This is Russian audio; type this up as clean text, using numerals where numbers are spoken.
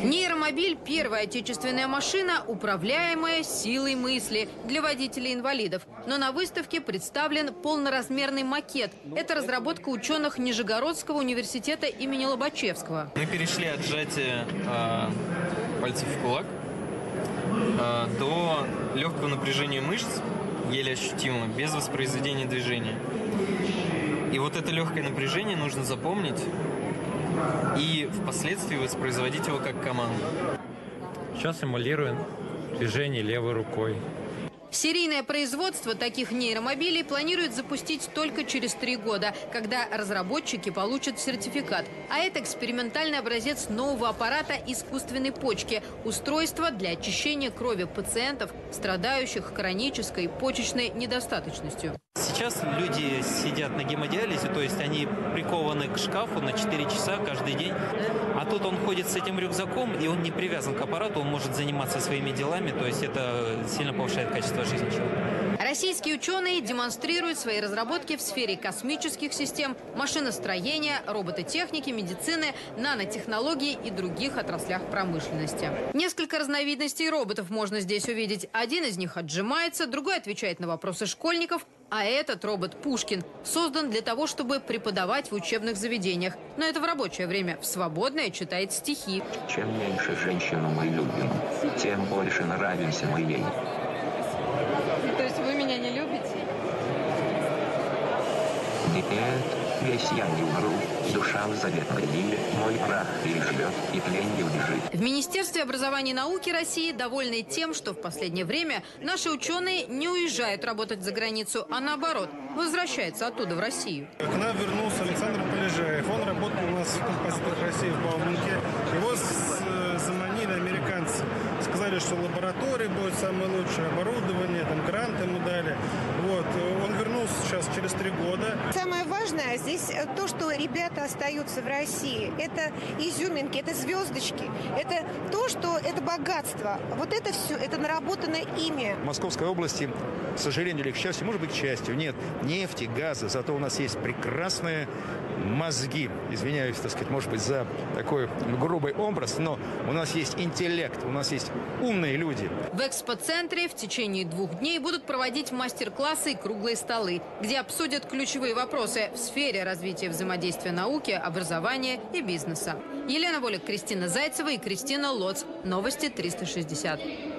Нейромобиль – первая отечественная машина, управляемая силой мысли для водителей-инвалидов. Но на выставке представлен полноразмерный макет. Это разработка ученых Нижегородского университета имени Лобачевского. Мы перешли от сжатия пальцев в кулак до легкого напряжения мышц, еле ощутимо, без воспроизведения движения. И вот это легкое напряжение нужно запомнить и впоследствии воспроизводить его как команду. Сейчас симулируем движение левой рукой. Серийное производство таких нейромобилей планируют запустить только через 3 года, когда разработчики получат сертификат. А это экспериментальный образец нового аппарата искусственной почки – устройство для очищения крови пациентов, страдающих хронической почечной недостаточностью. Сейчас люди сидят на гемодиализе, то есть они прикованы к шкафу на 4 часа каждый день. А тут он ходит с этим рюкзаком, и он не привязан к аппарату, он может заниматься своими делами, то есть это сильно повышает качество жизни человека. Российские ученые демонстрируют свои разработки в сфере космических систем, машиностроения, робототехники, медицины, нанотехнологий и других отраслях промышленности. Несколько разновидностей роботов можно здесь увидеть. Один из них отжимается, другой отвечает на вопросы школьников, а этот робот Пушкин создан для того, чтобы преподавать в учебных заведениях. Но это в рабочее время, в свободное читает стихи. Чем меньше женщину мы любим, тем больше нравимся мы ей. То есть вы меня не любите? Нет, весь я не умру, душа в заветной лиле, мой прах переживет и тленью лежит. В Министерстве образования и науки России довольны тем, что в последнее время наши ученые не уезжают работать за границу, а наоборот, возвращаются оттуда в Россию. К нам вернулся Александр Полежаев. Он работал у нас в композиторах России в Бауманке. Его заманили американцы. Сказали, что лаборатория будет самое лучшее, оборудование, там гранты ему дали. Вот. Он вернулся сейчас через 3 года. Самое важное здесь то, что ребята остаются в России. Это изюминки, это звездочки, это то, что это богатство. Вот это все, это наработанное ими. В Московской области, к сожалению или к счастью, может быть, к счастью, нет нефти, газа, зато у нас есть прекрасные мозги. Извиняюсь, так сказать, может быть, за такой грубый образ, но у нас есть интеллект, у нас есть умные люди. В экспоцентре в течение 2 дней будут проводить мастер-классы и круглые столы, где обсудят ключевые вопросы в сфере развития взаимодействия науки, образования и бизнеса. Елена Волик, Кристина Зайцева и Кристина Лоц. Новости 360.